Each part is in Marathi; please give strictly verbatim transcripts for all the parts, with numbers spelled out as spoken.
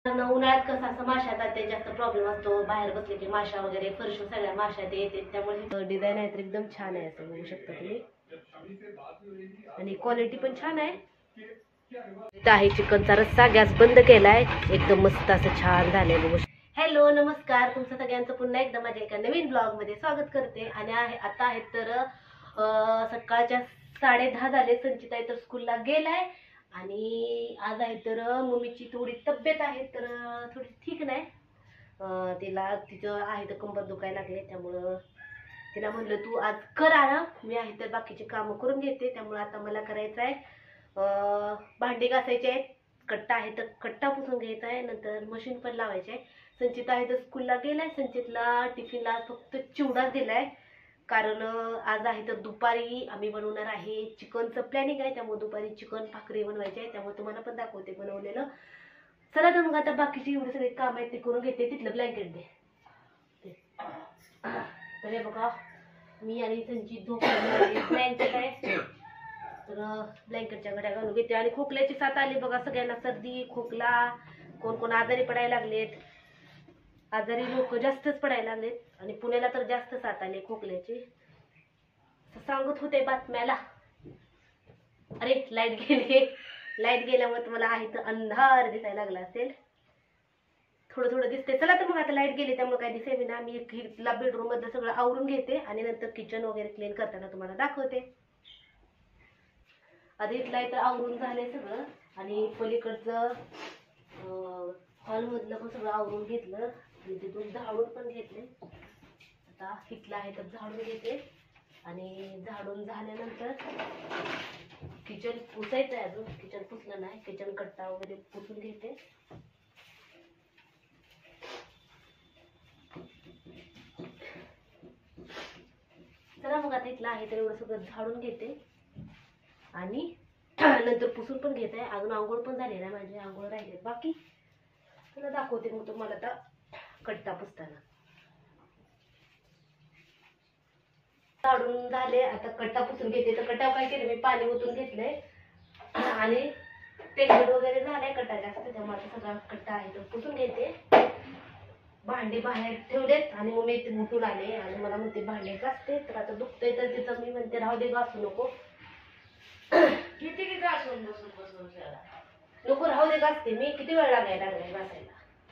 उन्हाळ्यात कसं असं माशाचा ते जास्त प्रॉब्लेम असतो, बाहेर बसले की माशा वगैरे फरशू सगळ्या माशा ते येते, त्यामुळे डिझाईन आहे तर एकदम छान आहे असं बघू शकता तुम्ही. आणि क्वालिटी पण छान आहे. इथं आहे चिकनचा रस्सा, गॅस बंद केलाय, एकदम मस्त असं छान झालंय बघू. हॅलो नमस्कार, तुमचं सगळ्यांचं पुन्हा एकदा माझ्या एका नवीन ब्लॉग मध्ये स्वागत करते. आणि आहे आता आहे तर सकाळच्या साडे दहा झाले. संचिता तर स्कूलला गेलाय आणि आज आहे तर मम्मीची थोडी तब्येत आहे तर थोडी ठीक नाही. तिला तिचं आहे तर कंबर दुखायला लागले, त्यामुळं तिला म्हणलं तू आज कर आराम, मी आहे तर बाकीची कामं करून घेते. त्यामुळे आता मला करायचं आहे भांडी घासायचे आहेत, कट्टा आहे तर कट्टा पुसून घ्यायचा आहे, नंतर मशीन पण लावायचे आहे. संचित आहे तर स्कूलला गेलाय. संचितला टिफिनला फक्त चिवडा दिलाय, कारण आज आहे तर दुपारी आम्ही बनवणार आहे चिकनचं प्लॅनिंग आहे, त्यामुळे दुपारी चिकन भाकरी बनवायची आहे, त्यामुळे तुम्हाला पण दाखवते बनवलेलं. चला तर मग आता बाकीची एवढे सगळे काम आहेत ते करून घेते. तिथलं ब्लँकेट दे. तर हे बघा मी आणि संचित झोपलेली ब्लँकेट आहे, तर ब्लँकेटच्या घड्या घालून घेते. आणि खोकल्याची साथ आली बघा सगळ्यांना, सर्दी खोकला, कोण कोण आजारी पडायला लागलेत, आजारी लोक जास्तच पडायला लागलेत. आणि पुण्याला तर जास्त साथ आली खोकल्याची, सांगत होते बातम्याला. अरे लाईट गेली, लाईट गेल्यामुळे तुम्हाला आहे तर अंधार दिसायला लागला असेल, थोडं थोडं दिसते. चला तर मग आता लाईट गेली त्यामुळे काय दिसेल ना. मी खिडकीला बेडरूम मध्ये सगळं आवरून घेते आणि नंतर किचन वगैरे क्लीन करताना तुम्हाला दाखवते. आधी इथला तर आवरून झालंय सगळं, आणि पलीकडचं हॉल मधलं पण सगळं आवरून घेतलं आणि तिथून झाडून पण घेतले. आता इथला आहे तर झाडून घेते आणि झाडून झाल्यानंतर किचन पुसायचं आहे, अजून किचन पुसलं नाही, किचन कट्टा वगैरे पुसून घेते. चला मग आता इथला आहे तर एवढं सगळं झाडून घेते आणि नंतर पुसून पण घेते. अजून आंघोळ पण झाली ना माझी, आंघोळ राहिले बाकी, तुला दाखवते मग तुम्हाला आता कट्टा पुसताना. झाडून झाले, आता कट्टा पुसून घेते. तर कट्टा काय केलं मी, पाणी ओतून घेतलंय आणि पेंट वगैरे झालाय कट्टा जास्त, त्यामुळे सगळा कट्टा आहे तो पुसून घेते. भांडी बाहेर ठेवलेत आणि मग मी ते उठून आले आणि मला म्हणते भांडे घासते, तर आता दुखतंय तर तिथं मी म्हणते राहू दे घासू नको, किती की घासून बसून बसून नको राहू दे घासते मी. किती वेळ लागायला लागलाय घासायला,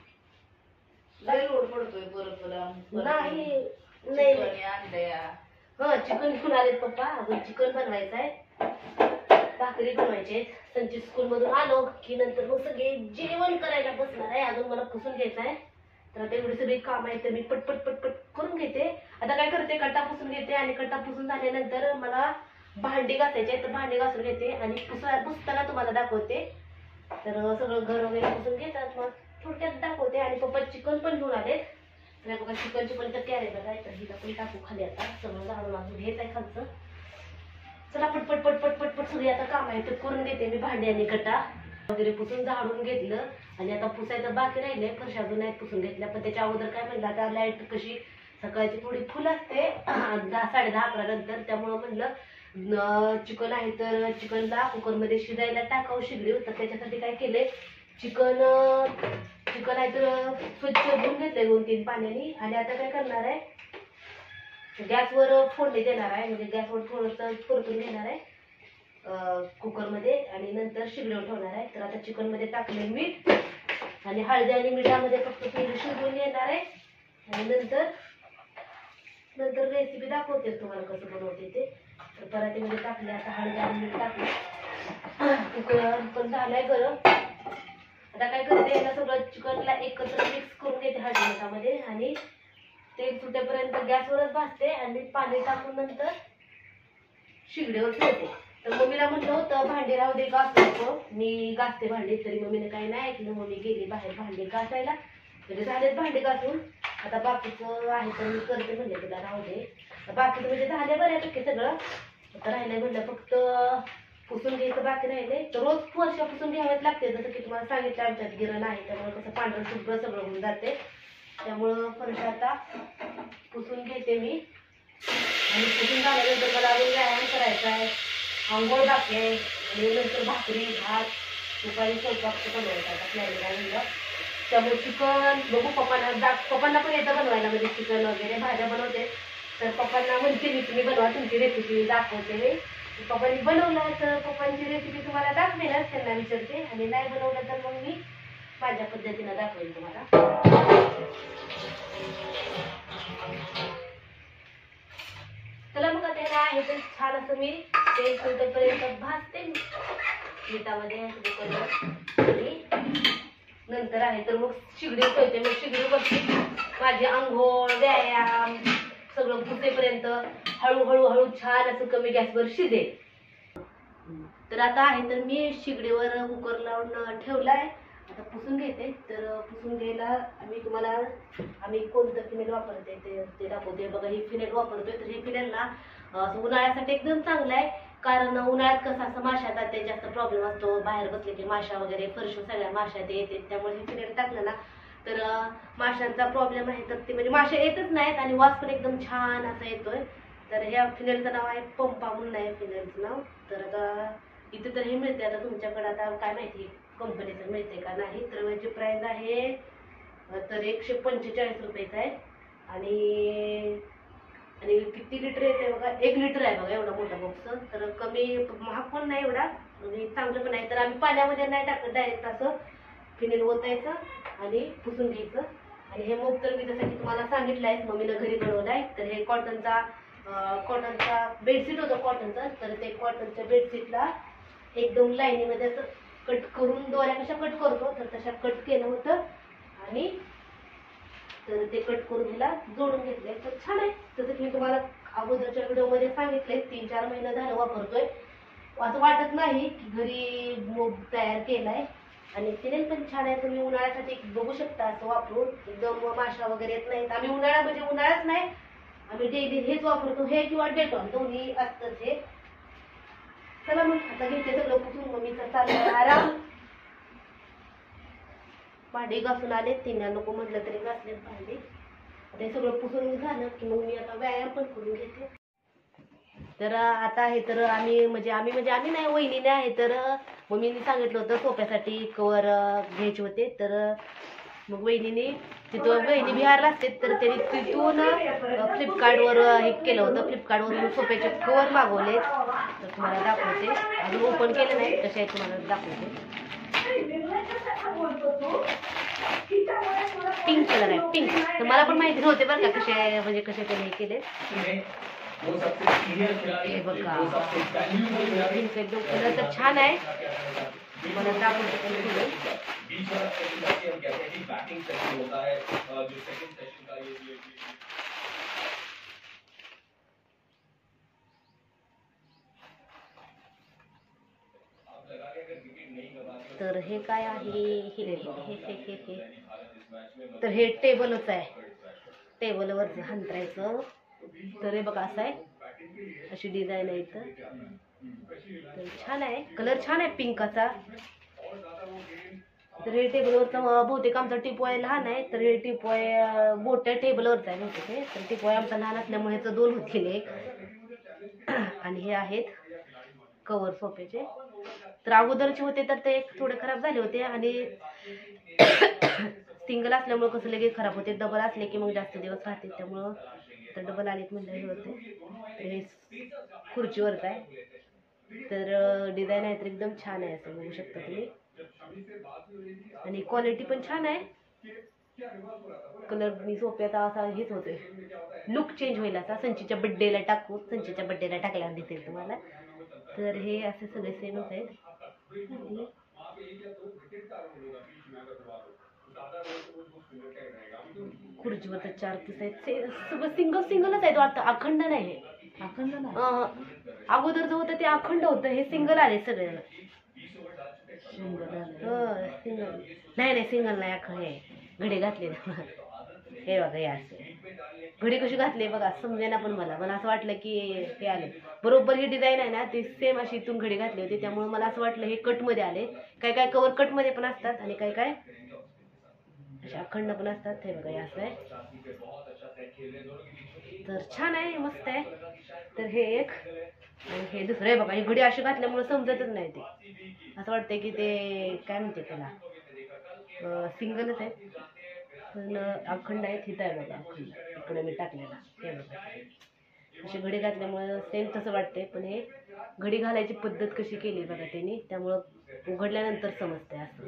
लय लोड पडतोय परत परत. नाही नाही आणलंया हा चिकन घेऊन आलेत पप्पा, अजून चिकन बनवायचं आहे, भाकरी बनवायचे आहेत. संचित स्कूल मधून आलो की नंतर मग सगळे जेवण करायला बसणार आहे. अजून मला पुसून घ्यायचं आहे, तर आता एवढी सगळी काम आहे तर मी पटपट पटपट करून घेते. आता काय करते, कट्टा पुसून घेते आणि कट्टा पुसून झाल्यानंतर मला भांडी घासायचे, तर भांडी घासून घेते आणि पुसा पुसताना तुम्हाला दाखवते. तर सगळं घर वगैरे पुसून घेतात मग थोडक्यात दाखवते. आणि पप्पा चिकन पण घेऊन आले, तर बघा चिकनची पण तर कॅरेज आहे, तर हिला पण टाकू खाली. आता सगळं झाडून वाजून घेत आहे खालचं. चला पटपट पटपट पटपट सगळी आता काम आहे ते करून घेते मी. भांडी आणि कट्टा वगैरे पुसून झाडून घेतलं आणि आता पुसायचं बाकी राहिले, फरशा अजून नाहीत पुसून घेतल्या. पण त्याच्या अगोदर काय म्हणलं, आता लाईट कशी सकाळची थोडी फुल असते दहा साडे दहा अकरा नंतर, त्यामुळं म्हणलं चिकन आहे तर चिकनला कुकरमध्ये शिजायला टाकावं शिगडीव. तर त्याच्यासाठी काय केले, चिकन चिकन आहे तर स्वच्छ धुवून घेतलंय दोन तीन पाण्याने. आणि आता काय करणार आहे, गॅसवर फोडणी देणार आहे, म्हणजे गॅसवर थोडंसं परतून घेणार आहे कुकरमध्ये आणि नंतर शिगडीवर ठेवणार आहे. तर आता चिकन मध्ये टाकले मीठ आणि हळदी आणि मिठामध्ये फक्त थोडी शिजवून घेणार आहे आणि नंतर नंतर रेसिपी दाखवते तुम्हाला कसं बनवते ते. तर परातीमध्ये टाकले, आता हळदी आणि मीठ टाकले, कुकर पण झालाय गरम. आता काय करते, याला सगळं चिकनला एकत्र मिक्स करून घेते हळदी मिठामध्ये आणि तेल सुटेपर्यंत गॅसवरच भाजते आणि पाणी टाकून नंतर शिगडीवर ठेवते. तर मम्मीला म्हटलं होतं भांडी राहू दे घासू नको, मी घासते भांडी, तरी मम्मीने काही नाही ऐकलं. मम्मी गेली बाहेर भांडी घासायला, म्हणजे झालेत भांडी घासून. आता बाकीचं आहे तर मी करते म्हणजे तुला राहू दे. बाकीचं म्हणजे झाले बऱ्यापैकी सगळं, आता राहिलंय म्हणलं फक्त पुसून घ्यायचं बाकी राहिले. तर रोज फरशा पुसून घ्यावेच लागते, जसं की तुम्हाला सांगितलं आमच्यात गिरण आहे, त्यामुळे कसं पांढरं शुभ्र सगळं होऊन जाते. त्यामुळं फरशा आता पुसून घेते मी. आणि पुसून झाल्यानंतर मला अजून व्यायाम करायचा आहे, आंघोळ बाकी आहे आणि नंतर भाकरी भात दुपारी स्वयंपाक बनवायचा आता प्लॅनिंग आहे. त्यामुळे चिकन बघू पप्पांना दाख पप्पांना पण येतं बनवायला, म्हणजे चिकन वगैरे भाज्या बनवते. तर पप्पांना म्हणते मी तुम्ही बनवा, तुमची रेसिपी दाखवते मी. पप्पांनी बनवलं तर पप्पांची रेसिपी तुम्हाला दाखवेलच, त्यांना विचारते. आणि नाही बनवलं तर मग मी माझ्या पद्धतीनं दाखवेल तुम्हाला. चला मग त्याला आहे तर छान असं मी तेल सुटेपर्यंत भाजते मिठामध्ये आणि नंतर आहे तर मग शिगडी ठेवते. मग शिगडीवरती माझे अंघोळ व्यायाम सगळं फुटेपर्यंत हळूहळू हळू छान असं कमी गॅसवर शिजेल. तर आता आहे तर मी शिगडीवर कुकर लावून ठेवलाय. आता पुसून घेते. तर पुसून घ्यायला आम्ही तुम्हाला आम्ही कोणतं फिनेल वापरते ते ते दाखवते. बघा हे फिनेल वापरतोय. तर हे फिनेल ना उन्हाळ्यासाठी एकदम चांगलं आहे, कारण उन्हाळ्यात कसं असं माशाचा ते जास्त प्रॉब्लेम असतो. बाहेर बसले की माशा वगैरे फरशू सगळ्या माशा ते येते, त्यामुळे हे फिनेल टाकलं ना तर माशांचा प्रॉब्लेम आहे तर ते म्हणजे माशा येतच नाहीत आणि वास पण एकदम छान असा येतोय. तर ह्या फिनेलचं नाव आहे पंपा म्हणून आहे फिनेलचं नाव. तर आता इथे तर हे मिळते. आता तुमच्याकडे आता काय माहिती कंपनीचं मिळते का नाही. तर याची प्राइस आहे तर एकशे पंचेचाळीस रुपयेच आहे. आणि आणि किती लिटर येते बघा, एक लिटर आहे बघा एवढा मोठा बॉक्स. तर कमी महाग पण नाही एवढा आणि चांगलं पण आहे. तर आम्ही पाण्यामध्ये नाही टाकत, डायरेक्ट असं फिनेल ओतायचं आणि पुसून घ्यायचं. आणि हे मग तर मी जसं की तुम्हाला सांगितलं आहे मम्मीनं घरी बनवलं आहे. तर हे कॉटनचा कॉटनचा बेडशीट होतं कॉटनचा. तर ते कॉटनच्या बेडशीटला एकदम लाईनीमध्ये असं कट करून दोऱ्या कशा कट करतो तर तशा कट केलं होतं आणि तर ते कट करून ह्याला जोडून घेतले. तर छान आहे. तसं की मी तुम्हाला अगोदरच्या व्हिडिओमध्ये सांगितलंय तीन चार महिने झालं वापरतोय. असं वाटत नाही की घरी मोब तयार केलाय. आणि फिनेल पण छान आहे. तुम्ही उन्हाळ्यासाठी बघू शकता असं वापरून एकदम माशा वगैरे येत नाहीत. आम्ही उन्हाळा म्हणजे उन्हाळाच नाही, आम्ही डेली हेच वापरतो, हे किंवा डेटॉल दोन्ही असतंच हे. चला मग आता घेते सगळं पुसून. मम्मीचा चाललाय आराम. भांडी घासून आले, तिने नको म्हटलं तरी घासलेत भांडी. आता हे सगळं पुसून झालं की मग मी आता व्यायाम पण करून घेते. तर आता आहे तर आम्ही म्हणजे आम्ही म्हणजे आम्ही नाही वहिनीने आहे तर मम्मीने सांगितलं होतं सोप्यासाठी कवर घ्यायचे होते. तर मग वहिनीने तिथं वहिनी बिहारला असते तर त्यांनी तिथून फ्लिपकार्टवर हे केलं होतं. फ्लिपकार्टवरून सोप्याचे कवर मागवले. तर तुम्हाला दाखवते. अजून ओपन केले नाही कसे आहे तुम्हाला दाखवते. पिंक कलर आहे, पिंक. तर मला पण माहिती नव्हते बरं का कसे म्हणजे कसे त्याने हे केले. हे बघा पिंक एकदम कलर तर छान आहे. मला दाखवते. तर हे काय आहे हे हे हे हे हे तर हे टेबलच आहे. टेबलवर हंतरायचं. तर हे बघा असं आहे, अशी डिझाईन आहे इथं. तर छान आहे, कलर छान आहे पिंकाचा. तर हे टेबलवरचा बहुतेक आमचा टिपॉय लहान आहे. तर हे टिपॉय मोठ्या टेबलवरचा आहे बहुतेक हे. तर टिपॉय आमचा लहान असल्यामुळे ह्याचं दोन होत गेले. आणि हे आहेत कवर सोप्याचे. तर अगोदरचे होते तर ते थोडे खराब झाले होते आणि सिंगल असल्यामुळे कसं लगेच खराब होते. डबल असले की मग जास्त दिवस राहते. त्यामुळं तर डबल आलेत म्हणलं हे होते. तर हे खुर्चीवरच आहे. तर डिझाईन आहे तर एकदम छान आहे असं बघू शकता तुम्ही. आणि क्वालिटी पण छान आहे. कलर मी सोप्यात असा हेच होते, लुक चेंज होईल असा. संचीच्या बड्डेला टाकू, संचीच्या बड्डेला टाकल्यावर दिसेल तुम्हाला. तर हे असे सगळे सेमच आहेत. खुर्चीवर तर चार पीस आहेत. सगळं सिंगल सिंगलच आहेत वाटतं, अखंड नाही हे. अखंड नाही. अगोदर जो होतं ते अखंड होतं, हे सिंगल आले सगळे. सिंगल नाही नाही सिंगल नाही, अखंड हे घडी घातले. हे बघा हे असे घडी कशी घातली बघा, समजेना पण मला मला असं वाटलं की हे आले बरोबर. ही डिझाईन आहे ना ती सेम अशी इथून घडी घातली होती, त्यामुळे मला असं वाटलं हे कटमध्ये आले. काय काय कवर कटमध्ये पण असतात आणि काय काय अशा अखंड पण असतात. हे बघा हे असं आहे. तर छान आहे, मस्त आहे. तर हे एक आणि हे दुसरं आहे बघा. ही घडी अशी घातल्यामुळे समजतच नाही, ते असं वाटतंय की ते काय म्हणते त्याला सिंगलच आहेत पण अखंड आहेत. हिथं आहे बघा अखंड, इकडे मी टाकलेला हे बघा. अशी घडी घातल्यामुळं सेम तसं वाटतंय, पण हे घडी घालायची पद्धत कशी केली बघा त्यांनी, त्यामुळं उघडल्यानंतर समजतंय असं.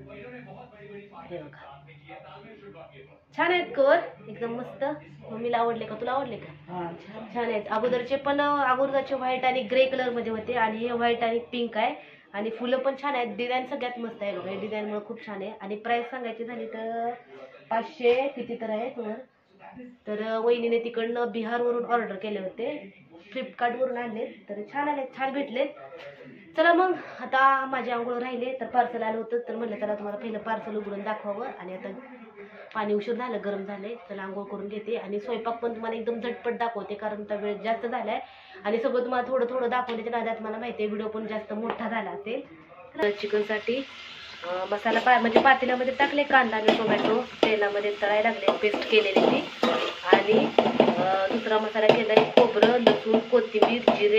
हे बघा छान आहेत कवर एकदम मस्त. मम्मीला आवडले का, तुला आवडले का? छान आहेत. अगोदरचे पण अगोदरचे व्हाईट आणि ग्रे कलर मध्ये होते आणि हे व्हाईट आणि पिंक आहे आणि फुलं पण छान आहेत. डिझाईन सगळ्यात मस्त आहे बघा, डिझाईन मुळे खूप छान आहे. आणि प्राइस सांगायची झाली तर पाचशे किती तर आहे वर. तर वहिनीने तिकडनं बिहारवरून ऑर्डर केले होते, फ्लिपकार्टवरून आणले, तर छान आले, छान भेटले. चला मग आता माझे आंघोळ राहिले तर पार्सल आलं होतं, तर म्हटलं चला तुम्हाला पहिलं पार्सल उघडून दाखवावं. आणि आता पाणी उशीर झालं, गरम झाले, चला आंघोळ करून घेते. आणि स्वयंपाक पण तुम्हाला एकदम झटपट दाखवते कारण आता वेळ जास्त झालाय आणि सगळं तुम्हाला थोडं थोडं दाखवण्याच्या नादात मला माहिती आहे व्हिडिओ पण जास्त मोठा झाला असेल. तर चिकनसाठी मसाला पा म्हणजे पातेल्यामध्ये टाकले कांदा आणि टोमॅटो, तेलामध्ये तळायला लागले, पेस्ट केलेली ती. आणि दुसरा मसाला केला आहे खोबरं, लसूण, कोथिंबीर, जिरे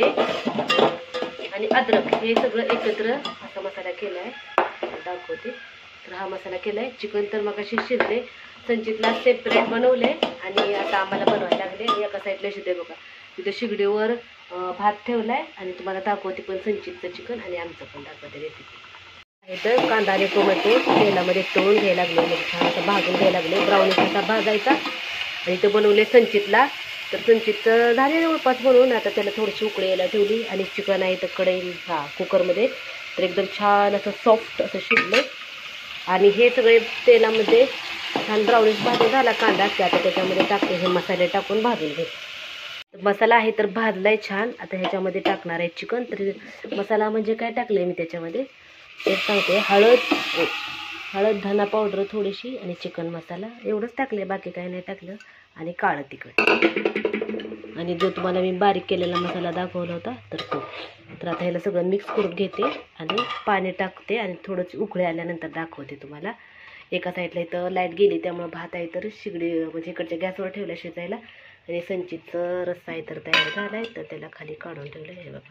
आणि अद्रक हे सगळं एकत्र असा मसाला केला आहे, दाखवते. तर हा मसाला केला आहे. चिकन तर मग अशी शिजले, संचितला सेपरेट बनवले आणि आता आम्हाला बनवायला लागले. एका साईडला शिजले बघा, तिथं शिगडीवर भात ठेवलाय आणि तुम्हाला दाखवते पण संचितचं चिकन आणि आमचं पण दाखवते रेसिपी. इथं कांदा आणि टोमॅटो तेलामध्ये तळून घ्यायला लागले, म्हणजे छान असं भाजून घ्यायला लागले, ब्राऊनिश असा भाजायचा. आणि इथं बनवले संचितला, तर संचितचं झाले जवळपास बनवून. आता त्याला थोडीशी उकळी यायला ठेवली आणि चिकन आहे तर कढई हा कुकरमध्ये, तर एकदम छान असं सॉफ्ट असं शिजलं. आणि हे सगळे तेलामध्ये छान ब्राऊनिश भाजून झाला कांदा, की आता त्याच्यामध्ये टाकते हे मसाले टाकून भाजून घेते. मसाला आहे तर भाजलाय छान. आता ह्याच्यामध्ये टाकणार आहे चिकन. तर मसाला म्हणजे काय टाकले मी त्याच्यामध्ये ते सांगते. हळद हळद धना पावडर थोडीशी आणि चिकन मसाला एवढंच टाकले, बाकी काही नाही टाकलं. आणि काळं तिखट आणि जो तुम्हाला मी बारीक केलेला मसाला दाखवला होता तर तो. तर आता ह्याला सगळं मिक्स करून घेते आणि पाणी टाकते आणि थोडंच उकळी आल्यानंतर दाखवते तुम्हाला. एका साईडला इथं लाईट गेली त्यामुळे भात आहे तर शिगडी म्हणजे इकडच्या गॅसवर ठेवला शिजायला. आणि संचितचं रस्सा आहे तर तयार झाला आहे, तर त्याला खाली काढून ठेवलं आहे बघा.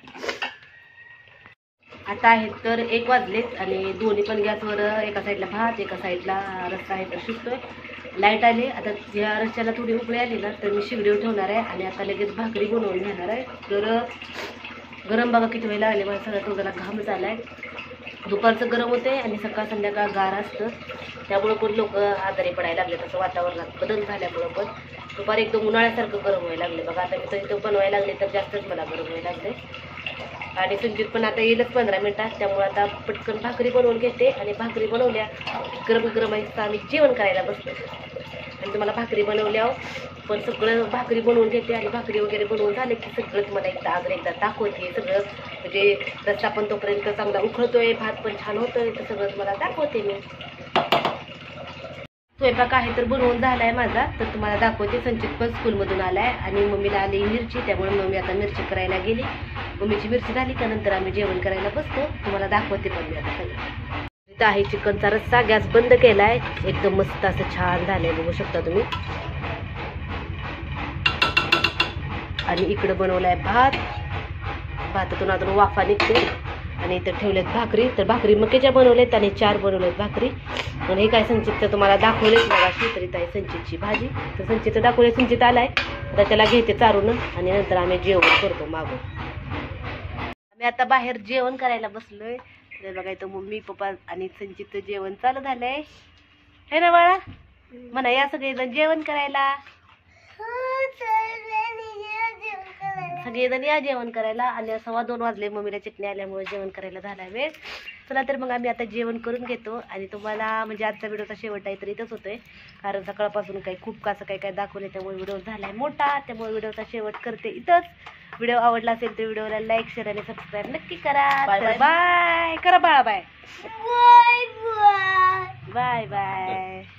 आता आहेत तर एक वाजलेत आणि दोन्ही पण गॅसवर एका साईडला भात एका साईडला रस्सा आहे तर शिजतोय. लाईट आली, आता या रस्स्याला थोडी उकळी आली ना तर मी शिगडीवर ठेवणार आहे आणि आता लगेच भाकरी बनवून घेणार आहे. तर गरम बघा किती वेळ लागले, मला सगळ्या तोंडाला घाम झाला आहे. दुपारचं गरम होते आणि सकाळ संध्याकाळ गार असतं, त्यामुळं पण लोक आजारी पडायला लागले. तसं वातावरणात बदल झाल्यामुळं पण दुपारी एकदम उन्हाळ्यासारखं गरम व्हायला लागले बघा. आता मी तर इथं बनवायला लागले तर जास्तच मला गरम व्हायला लागले. आणि संचित पण आता येईलच पंधरा मिनिटात, त्यामुळे आता पटकन भाकरी बनवून घेते. आणि भाकरी बनवल्या गरम गरम आहे आम्ही जेवण करायला बसतो. आणि तुम्हाला भाकरी बनवल्यावर पण सगळं भाकरी बनवून घेते आणि भाकरी वगैरे बनवून झाले की सगळं तुम्हाला एकदा अगदी एकदा दाखवते. सगळं म्हणजे रस्सा पण तोपर्यंत चांगला उखळतोय, भात पण छान होतोय, तर सगळं तुम्हाला दाखवते मी. स्वयंपाक आहे तर बनवून झाला आहे माझा, तर तुम्हाला दाखवते. संचित पण स्कूलमधून आला आहे आणि मम्मीला आली मिरची, त्यामुळे मम्मी आता मिरची करायला गेली. मम्मीची मिरची झाली का नंतर आम्ही जेवण करायला बसतो, तुम्हाला दाखवते पण मी आता सगळं. इथं आहे चिकनचा रस्सा, गॅस बंद केला आहे, एकदम मस्त असं छान झालंय बघू शकता तुम्ही. आणि इकडं बनवला आहे भात, भातातून अजून वाफा निघते. आणि इथं ठेवलेत भाकरी, तर भाकरी मक्याच्या बनवलेत आणि चार बनवलेत भाकरी. आणि हे काय संचितचं तुम्हाला दाखवलेच मगाशी, तर इथं आहे संचितची भाजी. तर संचितचं दाखवले, संचित आलाय तर त्याला घेते चारून आणि नंतर आम्ही जेवण करतो मागून. आम्ही आता बाहेर जेवण करायला बसलोय. तर बघा इथं मम्मी पप्पा आणि संचितचं जेवण चालू झालंय, हे ना बाळा म्हणा या सगळेजण जेवण करायला. सगळेजण या जेवण करायला. आणि सव्वा दोन वाजले, मम्मीला चटणी आल्यामुळे जेवण करायला झाला वेळ. चला तर मग आम्ही आता जेवण करून घेतो. आणि तुम्हाला म्हणजे आजचा व्हिडिओचा शेवट आहे तर इथंच होतोय, कारण सकाळपासून काही खूप कसं काही काय दाखवले त्यामुळे व्हिडिओ झालाय मोठा, त्यामुळे व्हिडिओचा शेवट करते इथंच. व्हिडिओ आवडला असेल तर व्हिडिओला लाईक शेअर आणि सबस्क्राईब नक्की करा. बाय करा बाळा, बाय बाय बाय.